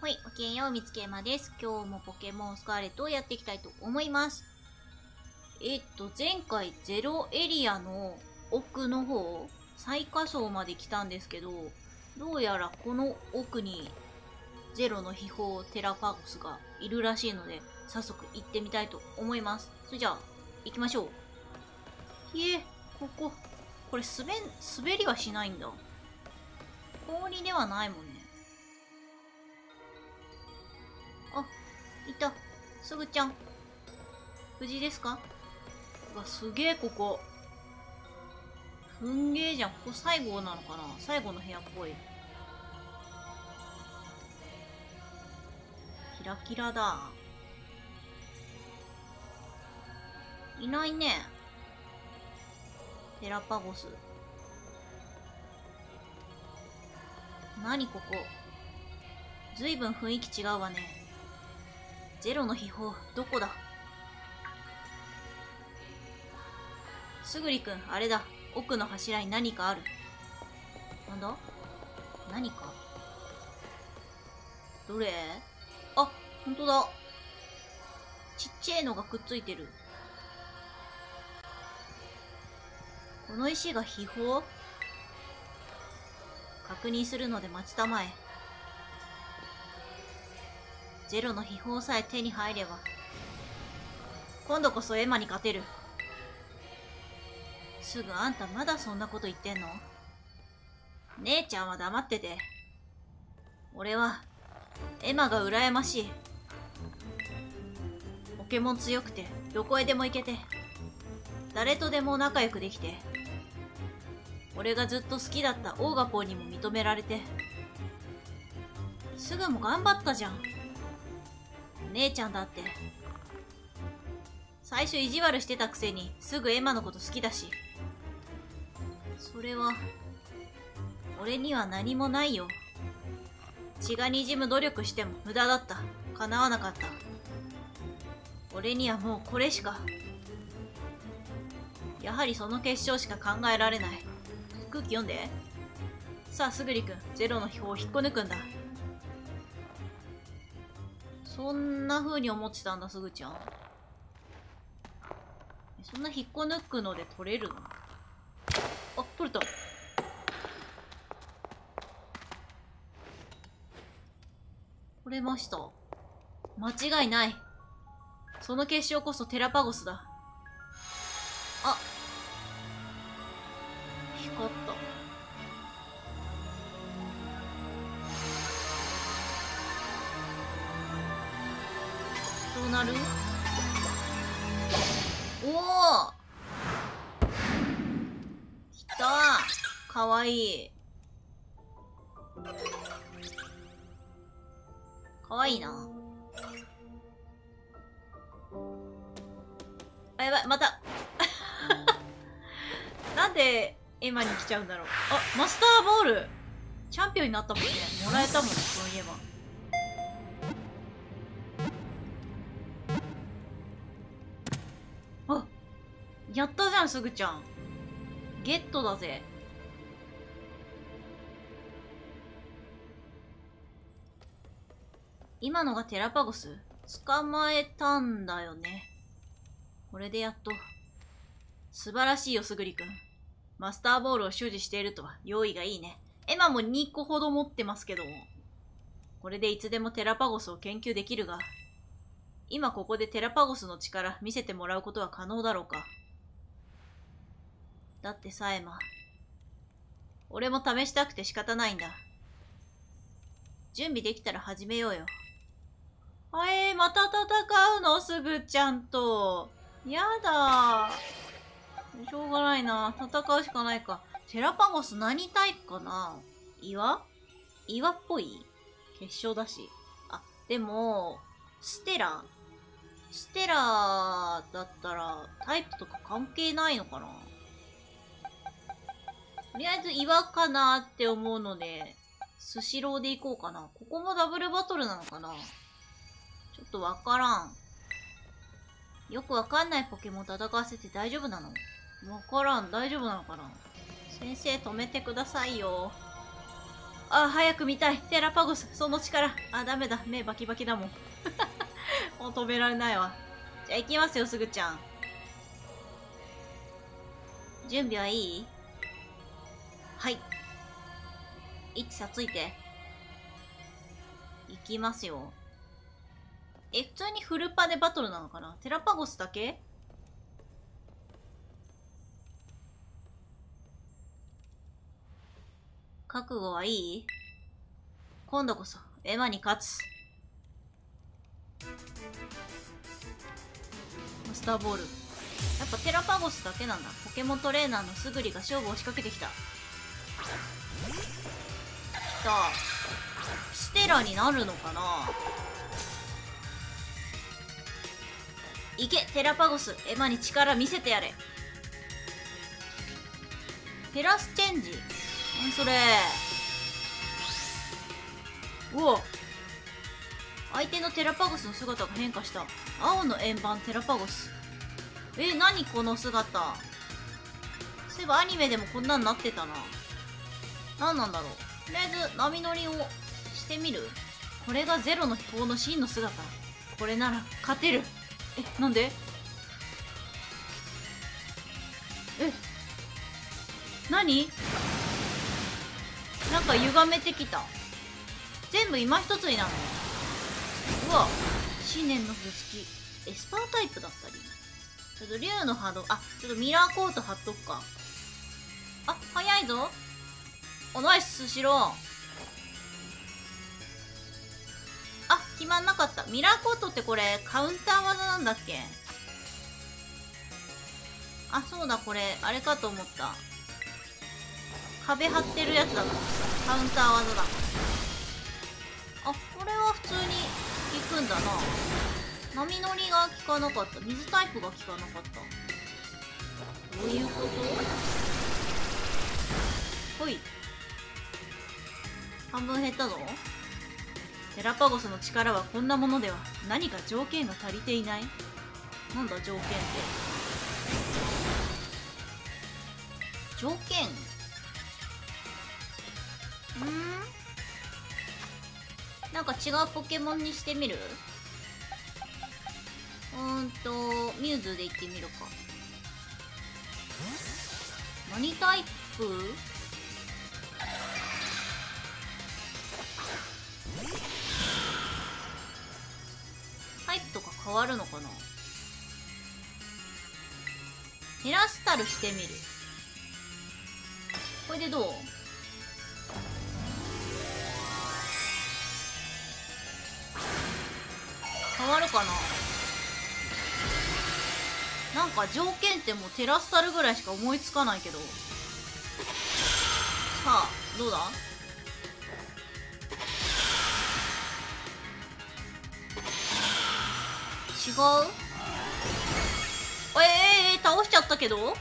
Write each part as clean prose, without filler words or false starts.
はい、ごきげんよう、みつけまです。今日もポケモンスカーレットをやっていきたいと思います。前回ゼロエリアの奥の方、最下層まで来たんですけど、どうやらこの奥にゼロの秘宝テラパゴスがいるらしいので、早速行ってみたいと思います。それじゃあ、行きましょう。これ滑りはしないんだ。氷ではないもんね。あ、いた。すぐちゃん。無事ですか？うわ、すげえここ。すんげえじゃん。ここ最後なのかな？最後の部屋っぽい。キラキラだ。いないね。テラパゴス。何ここ。ずいぶん雰囲気違うわね。ゼロの秘宝、どこだ？すぐりくん、あれだ。奥の柱に何かある。なんだ？何か？どれ？あ、ほんとだ。ちっちゃいのがくっついてる。この石が秘宝？確認するので待ちたまえ。ゼロの秘宝さえ手に入れば、今度こそエマに勝てる。すぐあんたまだそんなこと言ってんの？姉ちゃんは黙ってて。俺は、エマが羨ましい。ポケモン強くて、どこへでも行けて、誰とでも仲良くできて、俺がずっと好きだったオーガポーにも認められて、すぐも頑張ったじゃん。姉ちゃんだって。最初意地悪してたくせにすぐエマのこと好きだし。それは、俺には何もないよ。血が滲む努力しても無駄だった。叶わなかった。俺にはもうこれしか。やはりその結晶しか考えられない。空気読んで。さあ、すぐりくん、ゼロの秘宝を引っこ抜くんだ。そんな風に思ってたんだ、すぐちゃん。そんな引っこ抜くので取れるの？あ、取れた。取れました。間違いない。その結晶こそテラパゴスだ。あ、光った。どうなる？おお！きたー！かわいい。かわいいな。あ、やばい、また。なんでエマに来ちゃうんだろう。あ、マスターボールチャンピオンになったもんね。もらえたもんね、そういえば。あ、やったじゃん、すぐちゃん。ゲットだぜ。今のがテラパゴス？捕まえたんだよね。これでやっと。素晴らしいよ、すぐりくん。マスターボールを所持しているとは用意がいいね。エマも2個ほど持ってますけども。これでいつでもテラパゴスを研究できるが、今ここでテラパゴスの力見せてもらうことは可能だろうか。だってさ、エマ。俺も試したくて仕方ないんだ。準備できたら始めようよ。また戦うの？すぐちゃんと。やだ。しょうがないな。戦うしかないか。テラパゴス何タイプかな？岩っぽい？結晶だし。あ、でも、ステラだったらタイプとか関係ないのかな？とりあえず岩かなって思うので、スシローで行こうかな。ここもダブルバトルなのかな？ちょっとわからん。よくわかんないポケモン戦わせて大丈夫なの？わからん。大丈夫なのかな？先生止めてくださいよ。 あ、早く見たい。テラパゴス、その力。あ、ダメだ。目バキバキだもん。もう止められないわ。じゃあ行きますよ、すぐちゃん。準備はいい？はい。いちさついて。行きますよ。普通にフルパでバトルなのかな？テラパゴスだけ？覚悟はいい？今度こそエマに勝つ。マスターボール。やっぱテラパゴスだけなんだ。ポケモントレーナーのスグリが勝負を仕掛けてきた。来た。ステラになるのかな？いけ、テラパゴス。エマに力見せてやれ。テラスチェンジ。何それ。うわ、相手のテラパゴスの姿が変化した。青の円盤テラパゴス。何この姿。そういえばアニメでもこんなんなってたな。何なんだろう。とりあえず波乗りをしてみる。これがゼロの秘宝の真の姿。これなら勝てる。なんで？何？なんか歪めてきた。全部今一つになるの？うわ、思念のぶつき。エスパータイプだったり。ちょっと竜の波動。あ、ちょっとミラーコート貼っとくか。あ、早いぞ。ナイス、スシロー。あ、決まんなかった。ミラーコートってこれ、カウンター技なんだっけ？あ、そうだ、これ、あれかと思った。壁張ってるやつだと思った。カウンター技だ。あ、これは普通に効くんだな。波乗りが効かなかった。水タイプが効かなかった。どういうこと？ほい。半分減ったぞ。テラパゴスの力はこんなものでは。何か条件が足りていない？なんだ条件って。条件？なんか違うポケモンにしてみる？ミュウズで行ってみるか。何タイプ？タイプとか変わるのかな？テラスタルしてみる。これでどう？変わるかな？なんか条件ってもうテラスタルぐらいしか思いつかないけど。さあ、どうだ？違う？倒しちゃったけど？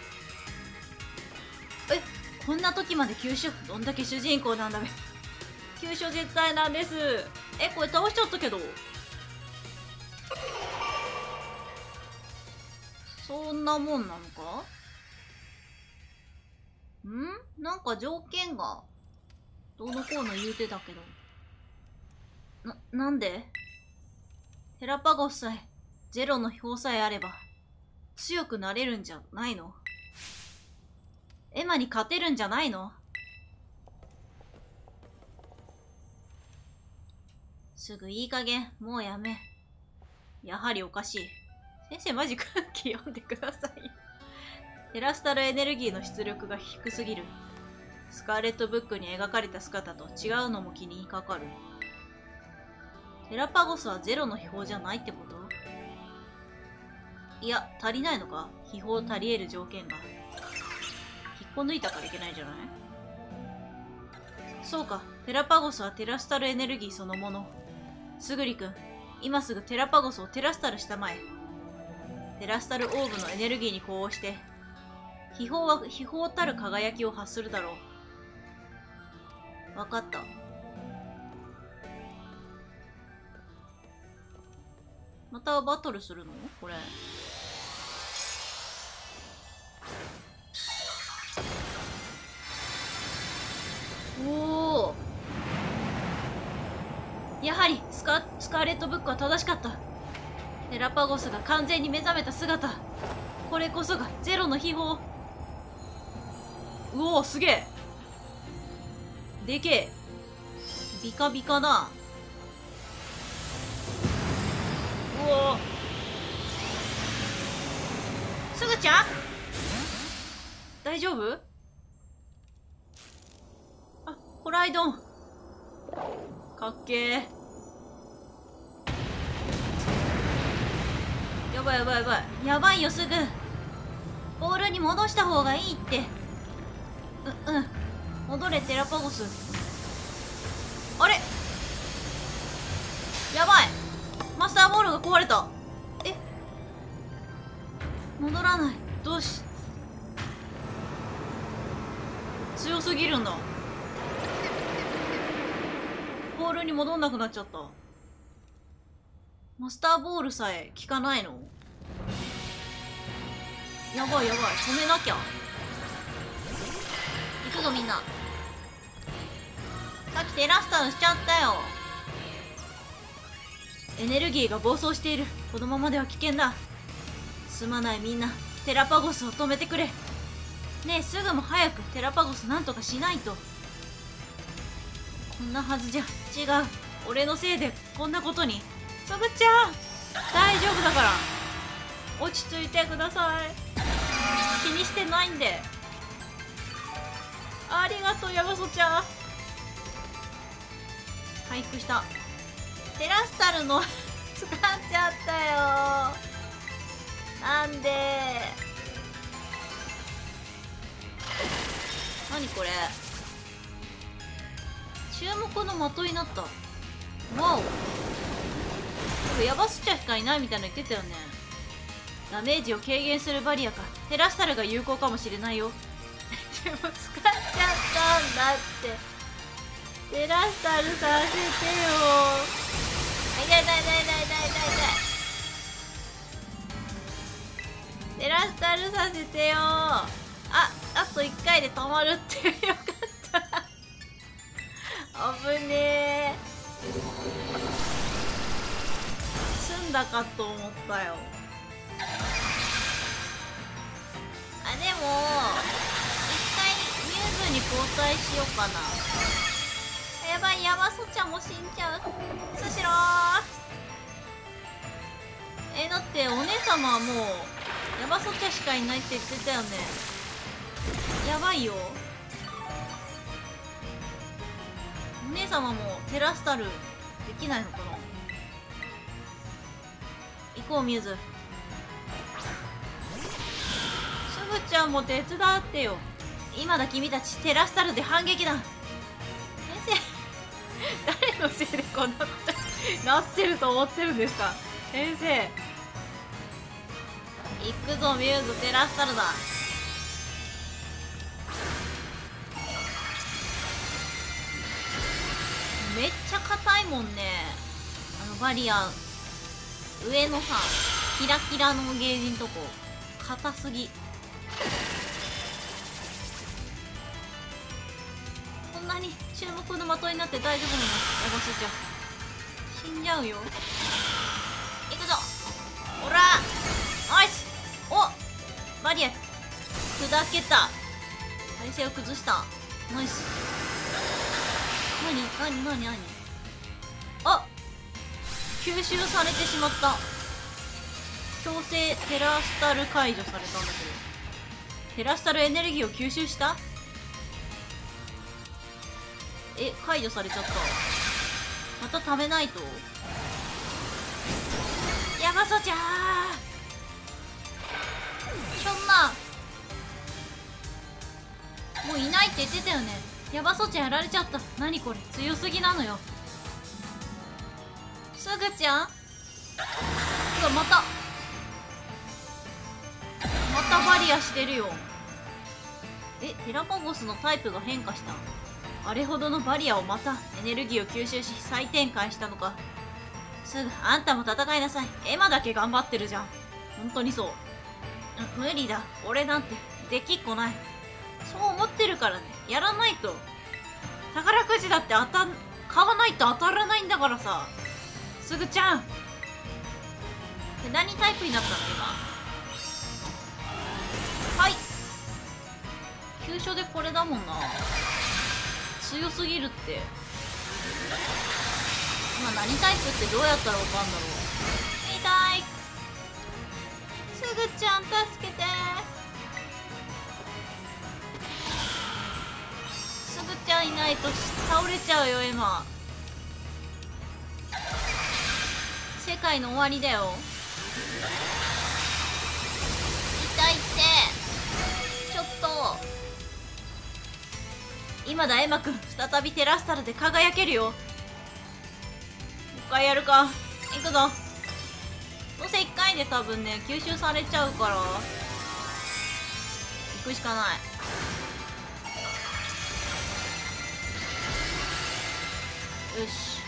こんな時まで急所。どんだけ主人公なんだべ。急所絶対なんです。これ倒しちゃったけど。そんなもんなのか？なんか条件がどうのこうの言うてたけど。なんで？テラパゴスさえゼロの秘宝さえあれば強くなれるんじゃないの？エマに勝てるんじゃないの？すぐいい加減、もうやめ。やはりおかしい。先生マジ空気読んでください。テラスタルエネルギーの出力が低すぎる。スカーレットブックに描かれた姿と違うのも気にかかる。テラパゴスはゼロの秘宝じゃないってこと？いや、足りないのか？秘宝足り得る条件が。引っこ抜いたからいけないんじゃない？そうか、テラパゴスはテラスタルエネルギーそのもの。すぐりくん、今すぐテラパゴスをテラスタルしたまえ。テラスタルオーブのエネルギーに呼応して、秘宝は秘宝たる輝きを発するだろう。わかった。またバトルするの？これ。おお。 はりスカーレットブックは正しかった。テラパゴスが完全に目覚めた姿、これこそがゼロの秘宝。うおー、すげえ。でけえ。ビカビカだ。うおー、すぐちゃん大丈夫？あ、ホライドンかっけー。やばいやばいやばいやばいよ。すぐボールに戻した方がいいって。戻れテラパゴス。あれ、やばい、マスターボールが壊れた。え、戻らない。どうし、強すぎるんだ。ボールに戻んなくなっちゃった。マスターボールさえ効かないの？やばいやばい、止めなきゃ。行くぞみんな。さっきテラスタルしちゃったよ。エネルギーが暴走している。このままでは危険だ。すまないみんな、テラパゴスを止めてくれ。ねえ、すぐも早くテラパゴスなんとかしないと。こんなはずじゃ。違う、俺のせいでこんなことに。すぐちゃん大丈夫だから、落ち着いてください。気にしてないんで。ありがとうヤマソちゃん。回復した。テラスタルの使っちゃったよ。なんで。何これ、注目の的になった。わお、ヤバスチャしかいないみたいなの言ってたよね。ダメージを軽減するバリアか。テラスタルが有効かもしれないよ。でも使っちゃったんだって。テラスタルさせてよ。痛い痛い痛い痛い痛い痛い。テラスタルさせてよ。あと1回で止まるってよかった。危ねえ。済んだかと思ったよ。あ、でも一回ミューズに交代しようかな。やばい、ヤマソちゃんも死んじゃう。スシロー。だってお姉様はもうヤマソちゃんしかいないって言ってたよね。やばいよ。お姉様もテラスタルできないのかな。行こうミューズ。すぐちゃんも手伝ってよ。今だ君たちテラスタルで反撃だ。先生誰のせいでこんなことになってると思ってるんですか先生。行くぞミューズ、テラスタルだ。めっちゃ硬いもんね、あのバリア。上のさキラキラのゲージんとこ硬すぎ。こんなに注目の的になって大丈夫なの？ヤバスちゃん死んじゃうよ。行くぞ、ほらナイス。お、バリア砕けた。体勢を崩した。ナイス。何あ、吸収されてしまった。強制テラスタル解除されたんだけど、テラスタルエネルギーを吸収した。解除されちゃった。また食べないと。ヤマソちゃんそんなもういないって言ってたよね。ヤバソちゃんやられちゃった。何これ、強すぎなのよ。すぐちゃん、うわ、またバリアしてるよ。テラパゴスのタイプが変化した。あれほどのバリアをまたエネルギーを吸収し再展開したのか。すぐあんたも戦いなさい。エマだけ頑張ってるじゃん。本当にそう。無理だ、俺なんてできっこない。そう思ってるからね、やらないと。宝くじだって勝買わないと当たらないんだからさ。すぐちゃんで何タイプになったの今。はい、急所でこれだもんな。強すぎるって。今何タイプってどうやったらわかんだろう。痛い。すぐちゃん助けて。すぐちゃんいないと倒れちゃうよ今。世界の終わりだよ。痛いって。ちょっと今だエマくん、再びテラスタルで輝けるよ。もう一回やるか。いくぞ。どうせ1回で多分ね吸収されちゃうから行くしかない。よし。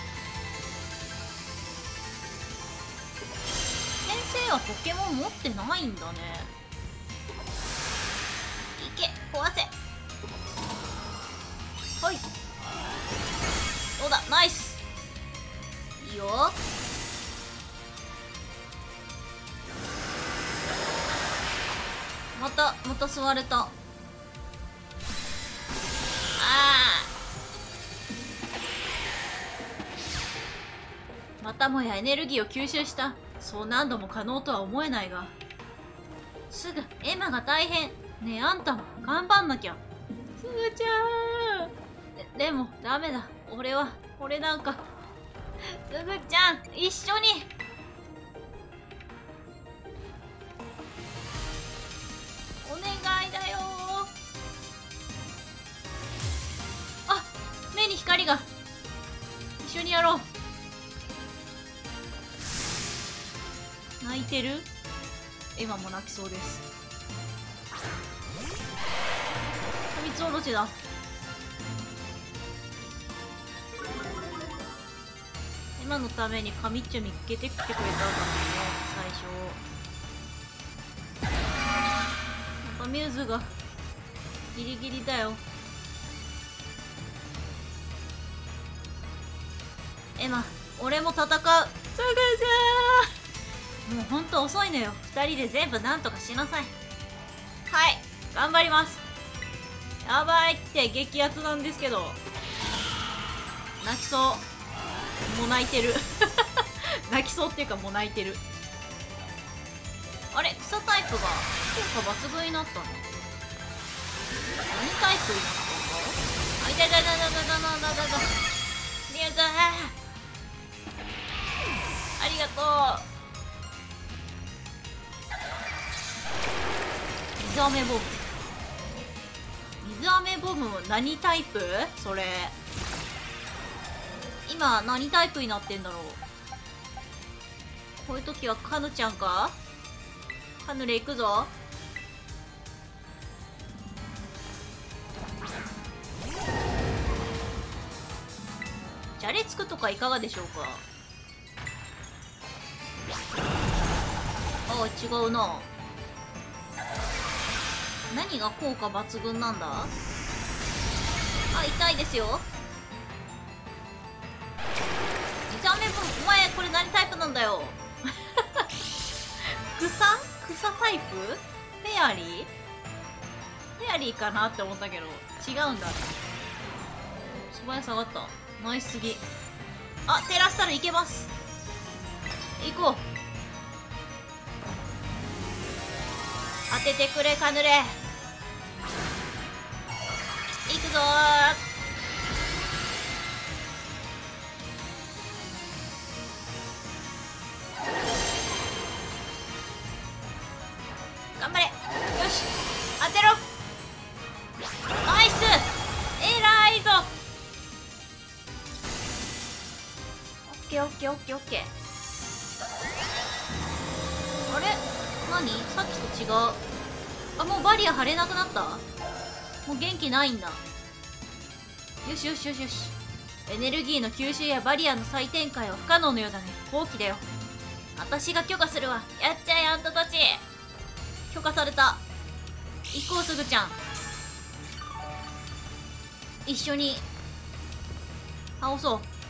先生はポケモン持ってないんだね。いけ壊せ。はい、どうだ、ナイス。いいよ。また吸われた。ああ、またもやエネルギーを吸収した。そう何度も可能とは思えないが。すぐエマが大変。ねえあんたも頑張んなきゃ。すぐちゃん。でもダメだ。俺なんか。すぐちゃん一緒に。お願いだよ。あ、目に光が。一緒にやろう。泣いてる？今も泣きそうです。三つおろしだ。今のためにカミッチョ見つけてきてくれたんだもんね、最初。やっぱミューズがギリギリだよ。エマ、俺も戦う。すぐじゃー。もうほんと遅いのよ。2人で全部なんとかしなさい。はい、頑張ります。やばいって激アツなんですけど。泣きそう。もう泣いてる。泣きそうっていうかもう泣いてる。あれ、草タイプが効果抜群になったの？何タイプになったの？あ、痛い痛い痛い痛い痛い痛い痛い痛い。ミューズー、ありがとう。水飴ボム。水飴ボム何タイプ？それ今何タイプになってんだろう。こういう時はカヌちゃんか。カヌレ行くぞ。じゃれつくとかいかがでしょうか。ああ、違うな。何が効果抜群なんだ。あ、痛いですよ。水飴ボム、お前これ何タイプなんだよ。草タイプ？フェアリー？フェアリーかなって思ったけど違うんだ。素早さ上がった。ナイスすぎ。あ、テラスタルいけます。行こう。当ててくれカヌレ。行くぞー。頑張れ。よし、当てろ。ナイス、えらいぞ。オッケーオッケーオッケーオッケー。あれ、何さっきと違う。あ、もうバリア張れなくなった。もう元気ないんだ。よしよしよしよし。エネルギーの吸収やバリアの再展開は不可能のようだね。放棄だよ。私が許可するわ。やっちゃえあんたたち。許可された。行こうすぐちゃん。一緒に倒そう。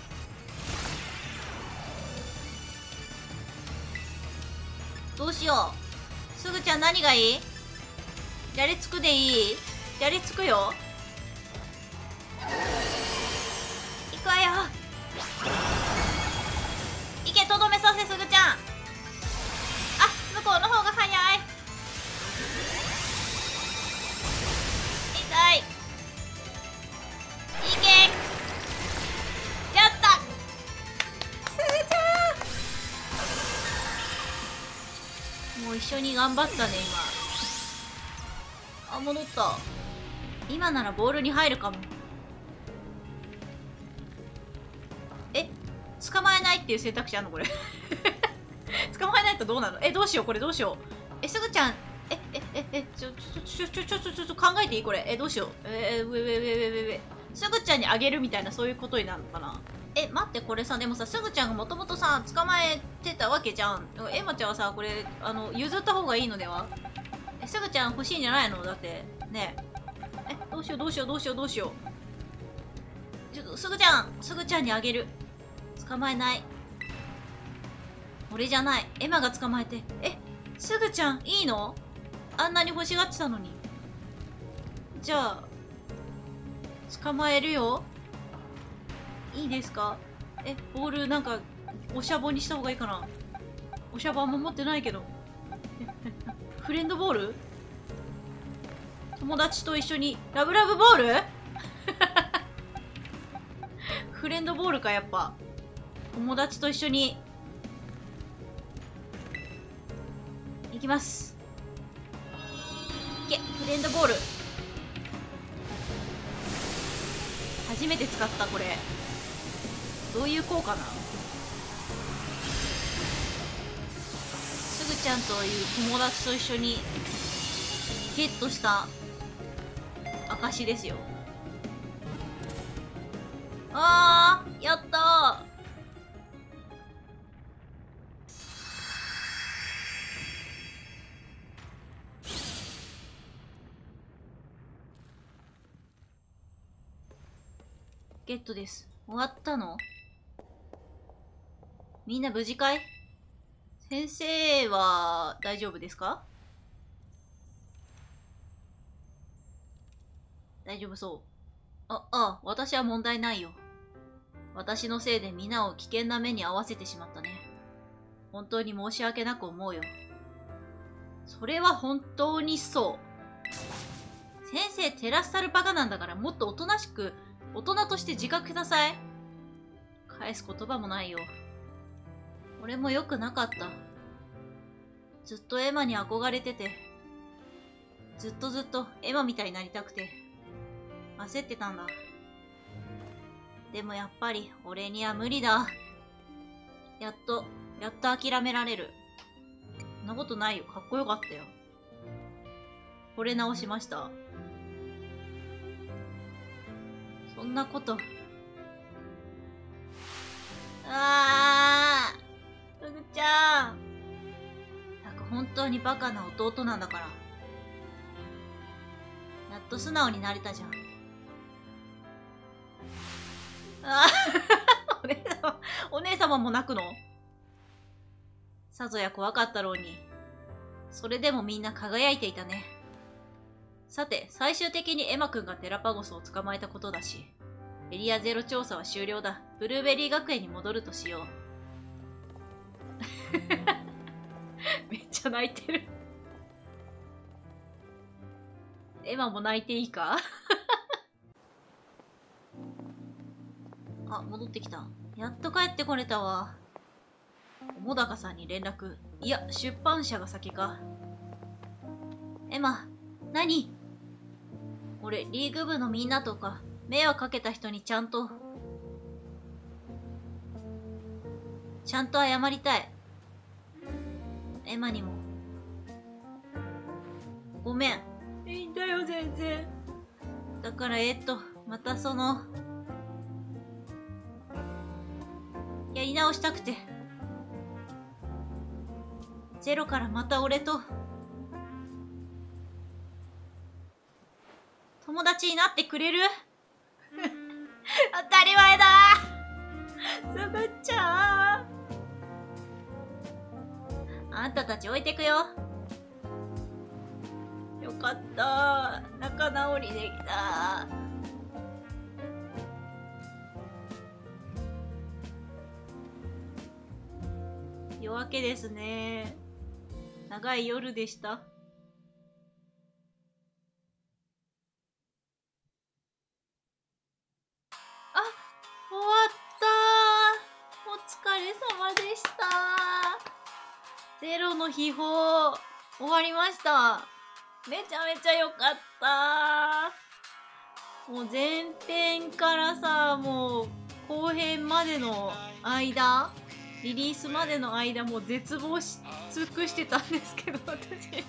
どうしよう。すぐちゃん何がいい？じゃれつくでいい？じゃれつくよ。いくわよ。いけ、とどめさせ、すぐちゃん。あ、向こうの方が早い。痛い。いけ。やった。すぐちゃん。もう一緒に頑張ったね、今。あ、戻った。今ならボールに入るかも。捕まえないっていう選択肢あんのこれ。捕まえないとどうなの？どうしよう、これどうしよう。すぐちゃん、ちょっと考えていいこれ。どうしよう。すぐちゃんにあげるみたいな、そういうことになるのかな。待って、これさ、でもさ、すぐちゃんがもともとさ、捕まえてたわけじゃん。エマちゃんはさ、これ、譲った方がいいのでは？すぐちゃん欲しいんじゃないの？だって、ねえ。どうしよう、どうしよう、どうしよう、どうしよう。ちょっと、すぐちゃんにあげる。捕まえない。俺じゃない。エマが捕まえて。すぐちゃん、いいの？あんなに欲しがってたのに。じゃあ、捕まえるよ。いいですか？ボールなんか、おしゃぼにした方がいいかな。おしゃぼあんま持ってないけど。フレンドボール？友達と一緒に、ラブラブボール？フレンドボールか、やっぱ。友達と一緒に行きます。いけ、フレンドボール。初めて使った、これ。どういう効果なの？すぐちゃんという友達と一緒にゲットした証ですよ。あー、やったー。ゲットです。終わったの？みんな無事かい？先生は大丈夫ですか？大丈夫そう。私は問題ないよ。私のせいで皆を危険な目に遭わせてしまったね。本当に申し訳なく思うよ。それは本当にそう。先生、テラスタルバカなんだから、もっとおとなしく、大人として自覚ください。返す言葉もないよ。俺も良くなかった。ずっとエマに憧れてて、ずっとエマみたいになりたくて、焦ってたんだ。でもやっぱり俺には無理だ。やっと諦められる。そんなことないよ。かっこよかったよ。惚れ直しました。そんなこと。すぐちゃん。本当にバカな弟なんだから。やっと素直になれたじゃん。お姉様も泣くの？さぞや怖かったろうに。それでもみんな輝いていたね。さて、最終的にエマくんがテラパゴスを捕まえたことだし、エリアゼロ調査は終了だ。ブルーベリー学園に戻るとしよう。めっちゃ泣いてる。エマも泣いていいか？あ、戻ってきた。やっと帰ってこれたわ。桃高さんに連絡。いや、出版社が先か。エマ、何？俺、リーグ部のみんなとか、迷惑かけた人にちゃんと謝りたい。エマにも。ごめん。いいんだよ、全然。だから、またやり直したくて。ゼロからまた俺と、友達になってくれる？当たり前だ。すぐちゃん。 あんたたち置いてくよ。よかった。仲直りできた。夜明けですね。長い夜でした。あ、終わった。お疲れ様でした。ゼロの秘宝終わりました。めちゃめちゃ良かった。もう前編からさ、もう後編までの間、リリースまでの間、もう絶望し尽くしてたんですけど、私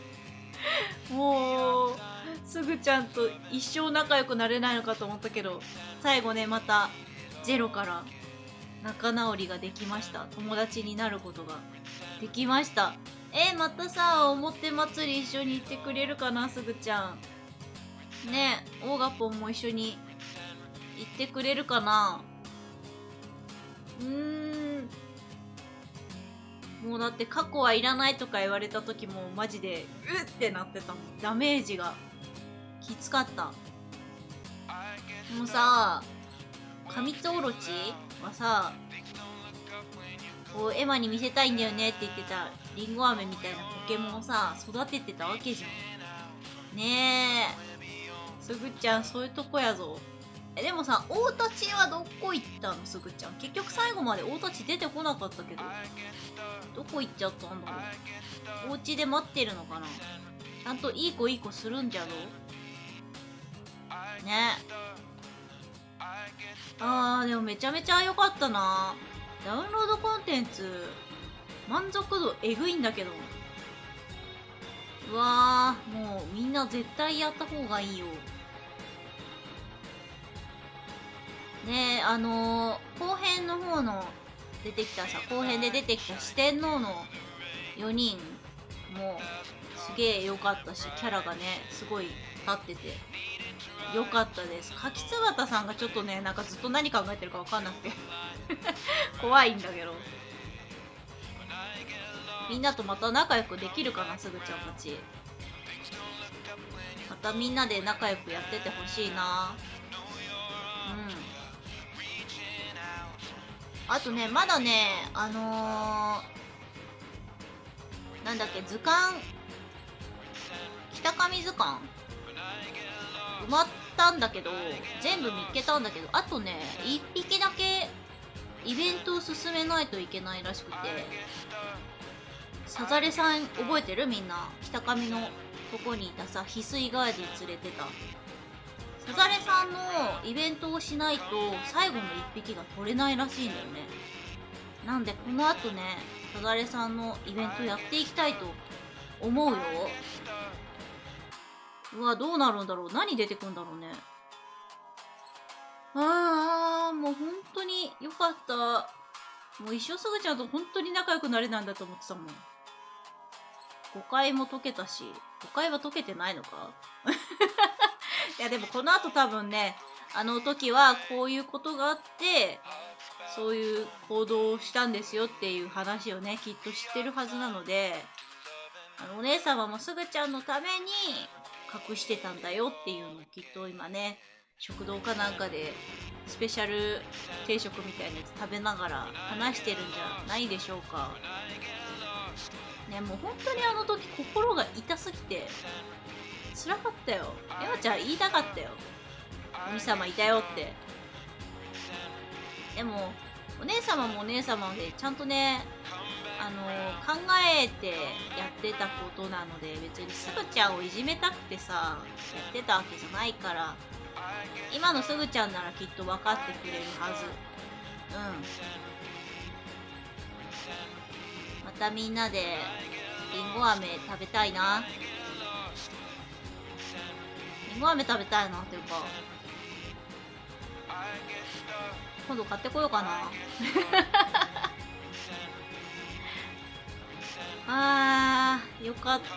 もうすぐちゃんと一生仲良くなれないのかと思ったけど、最後ね、またゼロから仲直りができました。友達になることができました。またさ、表祭り一緒に行ってくれるかな、すぐちゃん。ねえ、オーガポンも一緒に行ってくれるかな。もうだって過去はいらないとか言われた時もマジでうってなってたもん。ダメージがきつかった。もうさ、カミツオロチはさ、こうエマに見せたいんだよねって言ってたリンゴ飴みたいなポケモンをさ、育ててたわけじゃん。ねえ、すぐちゃんそういうとこやぞ。でもさ、大立ちはどこ行ったの、すぐちゃん。結局最後まで大立ち出てこなかったけど、どこ行っちゃったんだろう。お家で待ってるのかな。ちゃんといい子するんじゃろね。でもめちゃめちゃ良かったな。ダウンロードコンテンツ満足度えぐいんだけど。うわー、もうみんな絶対やった方がいいよ。ねえ、後編の方の出てきたさ、後編で出てきた四天王の4人もすげえ良かったし、キャラがね、すごい立ってて良かったです。柿つばたさんがちょっとね、なんかずっと何考えてるか分かんなくて怖いんだけど。みんなとまた仲良くできるかな、すぐちゃんたち。またみんなで仲良くやっててほしいな。あとね、まだね、なんだっけ、図鑑、北上図鑑埋まったんだけど、全部見っけたんだけど、あとね、1匹だけイベントを進めないといけないらしくて、サザレさん覚えてる？みんな。北上のとこにいたさ、翡翠ガーディ連れてた。サザレさんのイベントをしないと最後の1匹が取れないらしいんだよね。なんでこの後ね、サザレさんのイベントやっていきたいと思うよ。うわ、どうなるんだろう。何出てくんだろうね。もう本当によかった。もう一生すぐちゃんと本当に仲良くなれないんだと思ってたもん。誤解も解けたし、誤解は解けてないのかいやでもこの後多分ね、あの時はこういうことがあって、そういう行動をしたんですよっていう話をね、きっと知ってるはずなので、お姉様もすぐちゃんのために隠してたんだよっていうのをきっと今ね、食堂かなんかでスペシャル定食みたいなやつ食べながら話してるんじゃないでしょうか。ね、もう本当にあの時心が痛すぎて辛かったよ。エマちゃん言いたかったよ。お兄様いたよって。でもお姉様もお姉様でちゃんとね、考えてやってたことなので、別にすぐちゃんをいじめたくてさやってたわけじゃないから、今のすぐちゃんならきっと分かってくれるはず。またみんなでりんご飴食べたいな。りんご飴食べたいなっていうか、今度買ってこようかなよかった。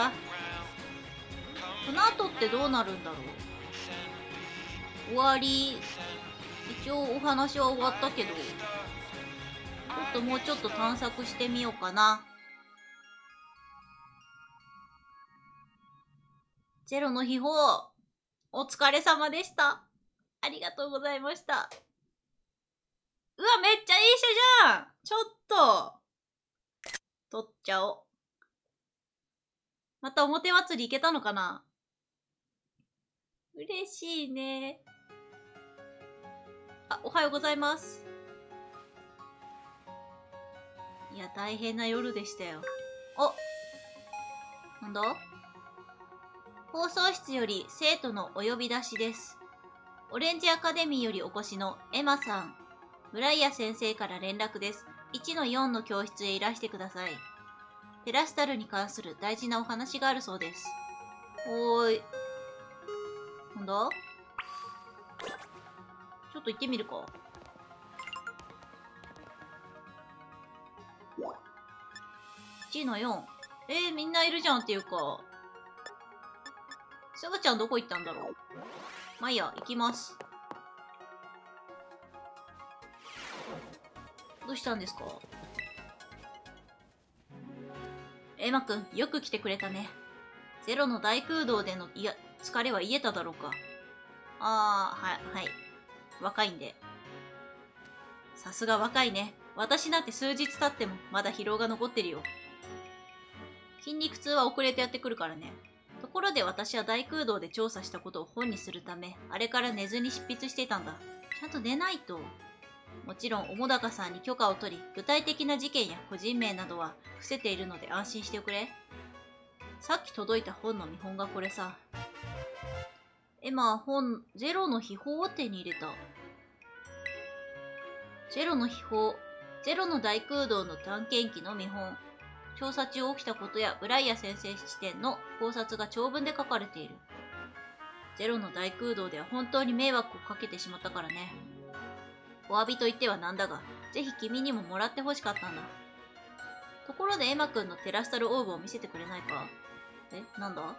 この後ってどうなるんだろう。終わり。一応お話は終わったけど、もうちょっと探索してみようかな。 ゼロの秘宝、お疲れ様でした。ありがとうございました。うわ、めっちゃいい人じゃん。ちょっと。取っちゃおう。また表祭り行けたのかな？嬉しいね。あ、おはようございます。いや、大変な夜でしたよ。お、なんだ？放送室より生徒のお呼び出しです。オレンジアカデミーよりお越しのエマさん、ブライア先生から連絡です。1-4の教室へいらしてください。テラスタルに関する大事なお話があるそうです。おーい。なんだ？ちょっと行ってみるか。1-4。みんないるじゃんっていうか。すぐちゃんどこ行ったんだろう。まあいいや、行きます。どうしたんですか？エマくん、よく来てくれたね。ゼロの大空洞での、疲れは癒えただろうか。はい。若いんで。さすが若いね。私なんて数日経ってもまだ疲労が残ってるよ。筋肉痛は遅れてやってくるからね。ところで私は大空洞で調査したことを本にするため、あれから寝ずに執筆していたんだ。ちゃんと寝ないと。もちろん、澤高さんに許可を取り、具体的な事件や個人名などは伏せているので安心しておくれ。さっき届いた本の見本がこれさ。エマはゼロの秘宝を手に入れた。ゼロの秘宝、ゼロの大空洞の探検記の見本。調査中起きたことやブライア先生視点の考察が長文で書かれている。ゼロの大空洞では本当に迷惑をかけてしまったからね。お詫びと言ってはなんだが、ぜひ君にももらってほしかったんだ。ところでエマくんのテラスタルオーブを見せてくれないか？なんだ？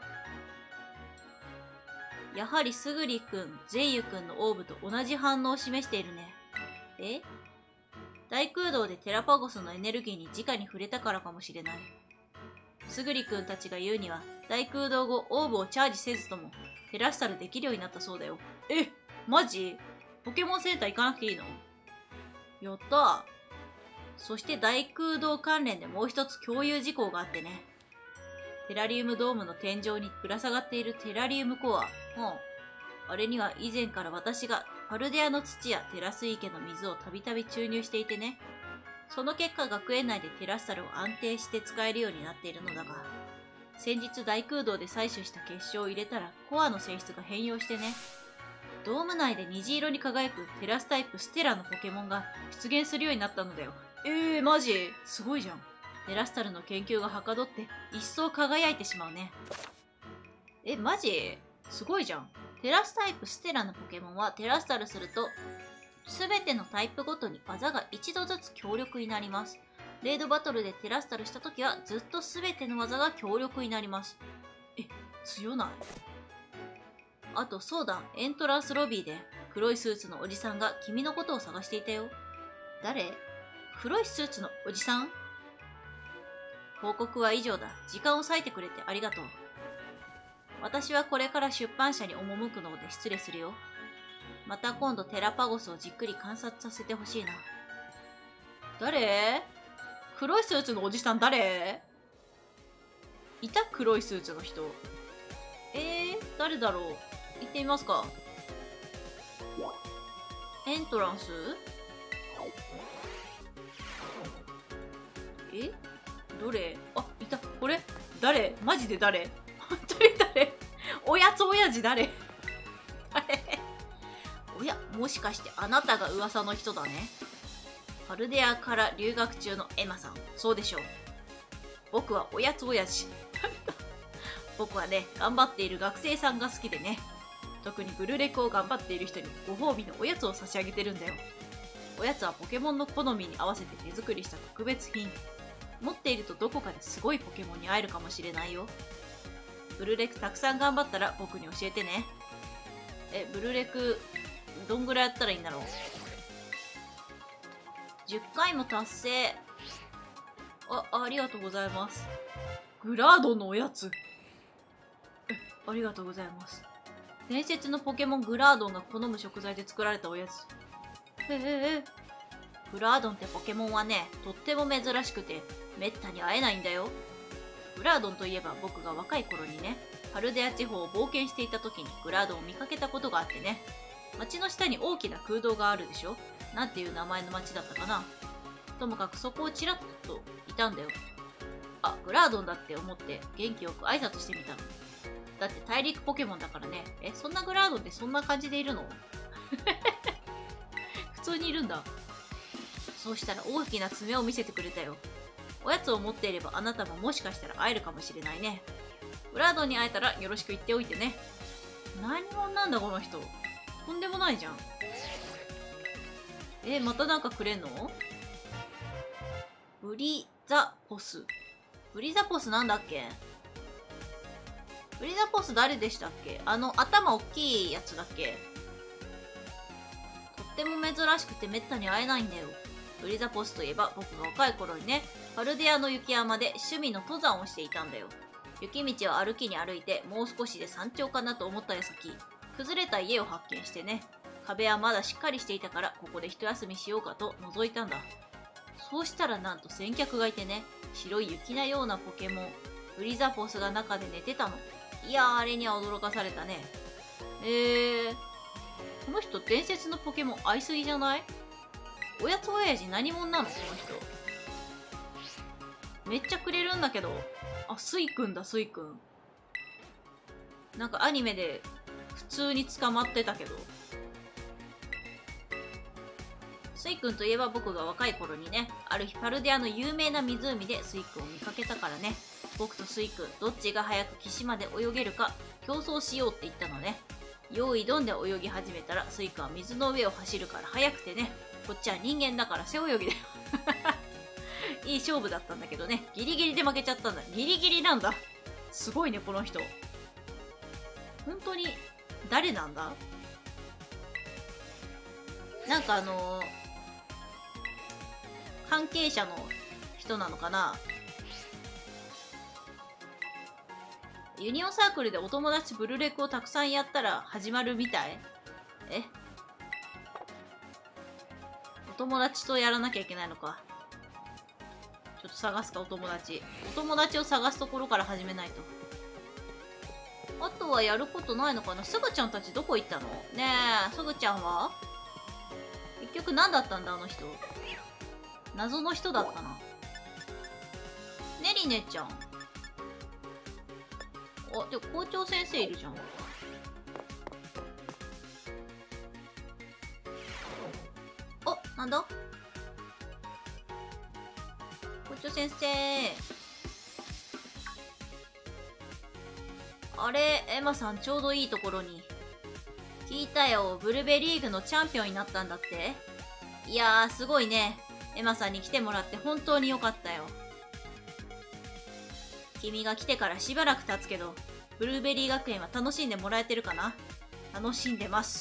やはりスグリくん、ゼイユくんのオーブと同じ反応を示しているね。大空洞でテラパゴスのエネルギーに直に触れたからかもしれない。スグリくんたちが言うには、大空洞後オーブをチャージせずともテラスタルできるようになったそうだよ。マジ？ポケモンセンター行かなくていいの？やったー。そして大空洞関連でもう一つ共有事項があってね。テラリウムドームの天井にぶら下がっているテラリウムコア。あれには以前から私がパルデアの土やテラス池の水をたびたび注入していてね。その結果学園内でテラスタルを安定して使えるようになっているのだが、先日大空洞で採取した結晶を入れたらコアの性質が変容してね。ドーム内で虹色に輝くテラスタイプステラのポケモンが出現するようになったのだよ。マジ？すごいじゃん。テラスタルの研究がはかどって一層輝いてしまうね。マジ？すごいじゃん。テラスタイプステラのポケモンはテラスタルすると全てのタイプごとに技が一度ずつ強力になります。レイドバトルでテラスタルしたときはずっと全ての技が強力になります。強ない？あとそうだ、エントランスロビーで黒いスーツのおじさんが君のことを探していたよ。誰？黒いスーツのおじさん？報告は以上だ。時間を割いてくれてありがとう。私はこれから出版社に赴くので失礼するよ。また今度テラパゴスをじっくり観察させてほしいな。誰？黒いスーツのおじさん誰？いた？黒いスーツの人。誰だろう？行ってみますか。エントランス？どれ？いた。これ？誰？マジで誰？本当に誰？おやつ親父誰？おや、もしかしてあなたが噂の人だね。パルデアから留学中のエマさん。そうでしょう。僕はおやつ親父。僕はね、頑張っている学生さんが好きでね。特にブルレクを頑張っている人にご褒美のおやつを差し上げてるんだよ。おやつはポケモンの好みに合わせて手作りした特別品。持っているとどこかですごいポケモンに会えるかもしれないよ。ブルレクたくさん頑張ったら僕に教えてね。ブルレク、どんぐらいやったらいいんだろう。10回も達成。ありがとうございます。グラードンのおやつ。 ありがとうございます。伝説のポケモングラードンが好む食材で作られたおやつ。へえ。グラードンってポケモンはね、とっても珍しくて、めったに会えないんだよ。グラードンといえば僕が若い頃にね、パルデア地方を冒険していた時にグラードンを見かけたことがあってね。街の下に大きな空洞があるでしょ。なんていう名前の街だったかな。ともかくそこをちらっといたんだよ。あ、グラードンだって思って元気よく挨拶してみたの。だって大陸ポケモンだからね。そんなグラードンってそんな感じでいるの？普通にいるんだ。そうしたら大きな爪を見せてくれたよ。おやつを持っていればあなたももしかしたら会えるかもしれないね。グラードンに会えたらよろしく言っておいてね。何者なんだこの人。とんでもないじゃん。またなんかくれんの？ブリザポス。ブリザポスなんだっけ？ブリザポス誰でしたっけ？頭大きいやつだっけ？とっても珍しくてめったに会えないんだよ。ブリザポスといえば僕が若い頃にね、パルデアの雪山で趣味の登山をしていたんだよ。雪道を歩きに歩いてもう少しで山頂かなと思った矢先、崩れた家を発見してね。壁はまだしっかりしていたからここで一休みしようかと覗いたんだ。そうしたらなんと先客がいてね、白い雪なようなポケモン、ブリザポスが中で寝てたの。いやー、あれには驚かされたね。この人伝説のポケモン愛すぎじゃない？おやつ親父何者なのこの人。めっちゃくれるんだけど。あ、スイくんだ、スイくん。なんかアニメで普通に捕まってたけど。スイくんといえば僕が若い頃にね、ある日パルデアの有名な湖でスイくんを見かけたからね。僕とスイくん、どっちが早く岸まで泳げるか競争しようって言ったのね。用意どんで泳ぎ始めたらスイくんは水の上を走るから速くてね。こっちは人間だから背泳ぎだよ。いい勝負だったんだけどね。ギリギリで負けちゃったんだ。ギリギリなんだ。すごいね、この人。本当に、誰なんだ？なんか関係者の人なのかな？ユニオンサークルでお友達ブルレクをたくさんやったら始まるみたい？お友達とやらなきゃいけないのか。ちょっと探すか、お友達。お友達を探すところから始めないと。あとはやることないのかな？すぐちゃんたちどこ行ったの？ねえ、すぐちゃんは結局何だったんだ、あの人。謎の人だったな。ねりねちゃん。あ、でも校長先生いるじゃん。あ、なんだ？校長先生。あれ、エマさんちょうどいいところに。聞いたよ、ブルベリーグのチャンピオンになったんだって？いやー、すごいね。エマさんに来てもらって本当によかったよ。君が来てからしばらく経つけど、ブルーベリー学園は楽しんでもらえてるかな？楽しんでます。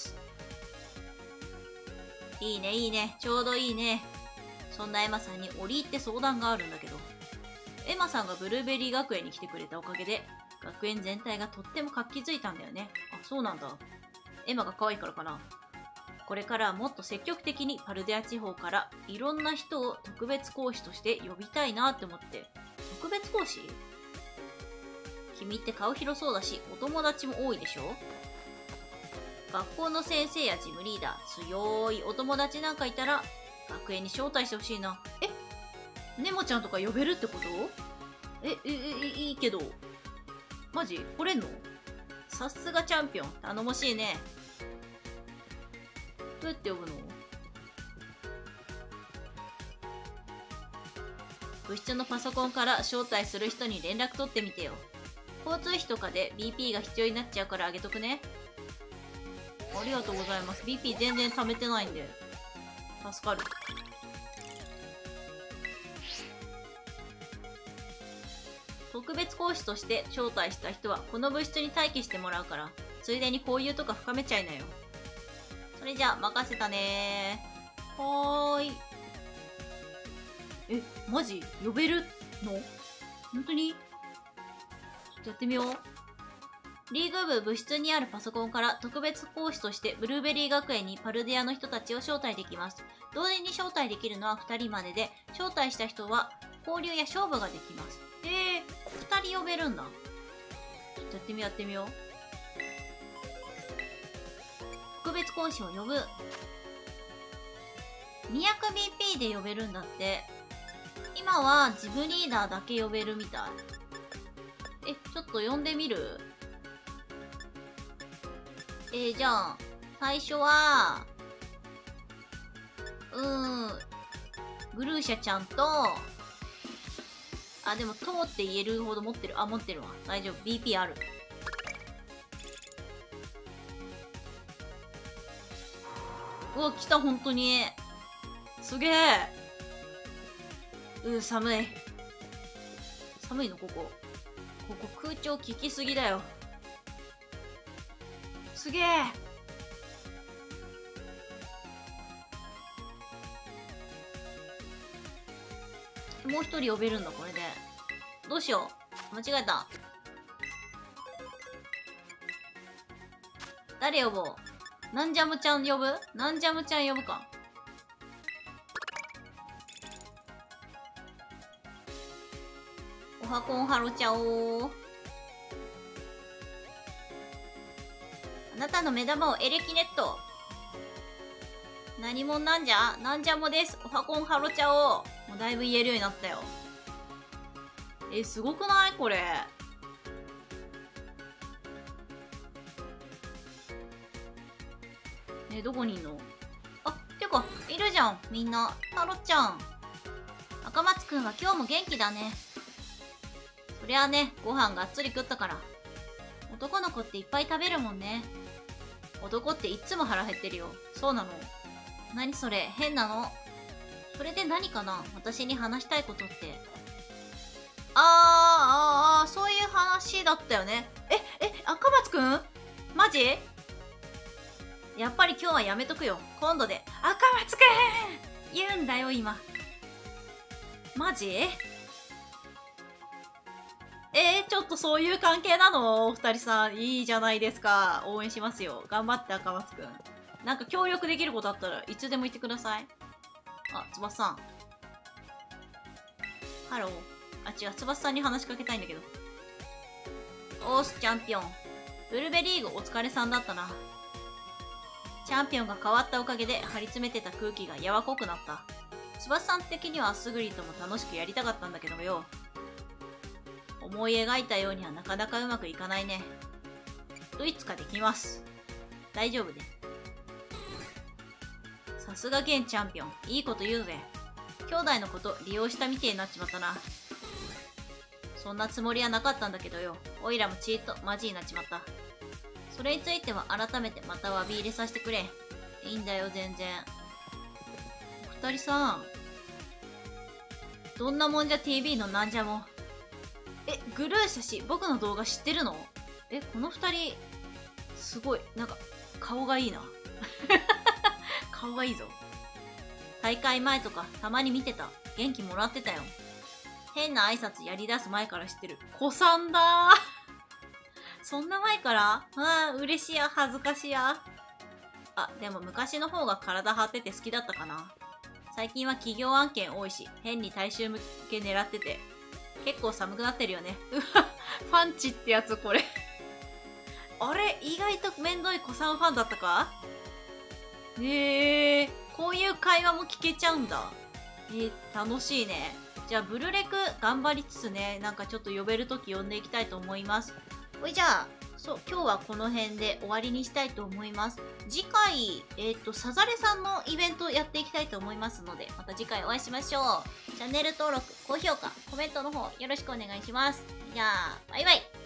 いいね、いいね。ちょうどいいね。そんなエマさんに折り入って相談があるんだけど、エマさんがブルーベリー学園に来てくれたおかげで、学園全体がとっても活気づいたんだよね。あ、そうなんだ。エマが可愛いからかな。これからはもっと積極的にパルデア地方からいろんな人を特別講師として呼びたいなって思って。特別講師？君って顔広そうだし、お友達も多いでしょ？学校の先生やジムリーダー、強いお友達なんかいたら、学園に招待してほしいな。ネモちゃんとか呼べるってこと？いいけど。マジ？来れんの？さすがチャンピオン。頼もしいね。どうやって呼ぶの？部室のパソコンから招待する人に連絡取ってみてよ。交通費とかで BP が必要になっちゃうからあげとくね。ありがとうございます。BP 全然貯めてないんで。助かる。特別講師として招待した人はこの部室に待機してもらうから、ついでに交友とか深めちゃいなよ。それじゃあ任せたねー。はーい。マジ？呼べるの？本当に？ちょっとやってみよう。 リーグ部部室にあるパソコンから特別講師としてブルーベリー学園にパルデアの人たちを招待できます。同時に招待できるのは2人までで、招待した人は交流や勝負ができます。2人呼べるんだ。ちょっとやってみよう。特別講師を呼ぶ。2役 BP で呼べるんだって。今はジムリーダーだけ呼べるみたい。ちょっと呼んでみる？じゃあ、最初は、グルーシャちゃんと、でも、トーって言えるほど持ってる。持ってるわ。大丈夫。BP ある。うわ、来た、ほんとに。すげえ。寒い。寒いの、ここ。ここ空調効きすぎだよ。すげえ。もう一人呼べるんだ、これで。どうしよう。間違えた。誰呼ぼう。なんジャムちゃん呼ぶ？なんジャムちゃん呼ぶか。おはこんはろちゃおー。あなたの目玉をエレキネット。何者なんじゃ？なんじゃもです。おはこんはろちゃおー。もうだいぶ言えるようになったよ。すごくないこれ。どこにいんの？てか、いるじゃん、みんな。タロちゃん。赤松くんは今日も元気だね。そりゃあね、ご飯がっつり食ったから。男の子っていっぱい食べるもんね。男っていっつも腹減ってるよ。そうなの？何それ、変なの？それで何かな？私に話したいことって。そういう話だったよね。赤松くん？マジ？やっぱり今日はやめとくよ。今度で。赤松くん言うんだよ、今。マジ？ちょっとそういう関係なの？お二人さん。いいじゃないですか。応援しますよ。頑張って、赤松くん。なんか協力できることあったらいつでも言ってください。翼さん。ハロー。違う、翼さんに話しかけたいんだけど。オースチャンピオン。ブルベリーグお疲れさんだったな。チャンピオンが変わったおかげで張り詰めてた空気がやわこくなった。翼さん的にはスグリとも楽しくやりたかったんだけどよ。思い描いたようにはなかなかうまくいかないね。いつかできます。大丈夫です。さすが現チャンピオン。いいこと言うぜ。兄弟のこと利用したみてえになっちまったな。そんなつもりはなかったんだけどよ。おいらもちーっとマジになっちまった。それについては改めてまた詫び入れさせてくれ。いいんだよ、全然。お二人さん。どんなもんじゃ TV のなんじゃも。グルーシャ氏、僕の動画知ってるの？この二人、すごい。なんか、顔がいいな。顔がいいぞ。大会前とか、たまに見てた。元気もらってたよ。変な挨拶やり出す前から知ってる。子さんだー。そんな前から？嬉しいや、恥ずかしいや。でも昔の方が体張ってて好きだったかな。最近は企業案件多いし、変に大衆向け狙ってて。結構寒くなってるよね。ファンチってやつ、これ。あれ？意外とめんどい子さんファンだったか？こういう会話も聞けちゃうんだ。楽しいね。じゃあ、ブルレク頑張りつつね、なんかちょっと呼べるとき呼んでいきたいと思います。じゃあ、今日はこの辺で終わりにしたいと思います。次回、サザレさんのイベントやっていきたいと思いますので、また次回お会いしましょう。チャンネル登録、高評価、コメントの方よろしくお願いします。じゃあ、バイバイ。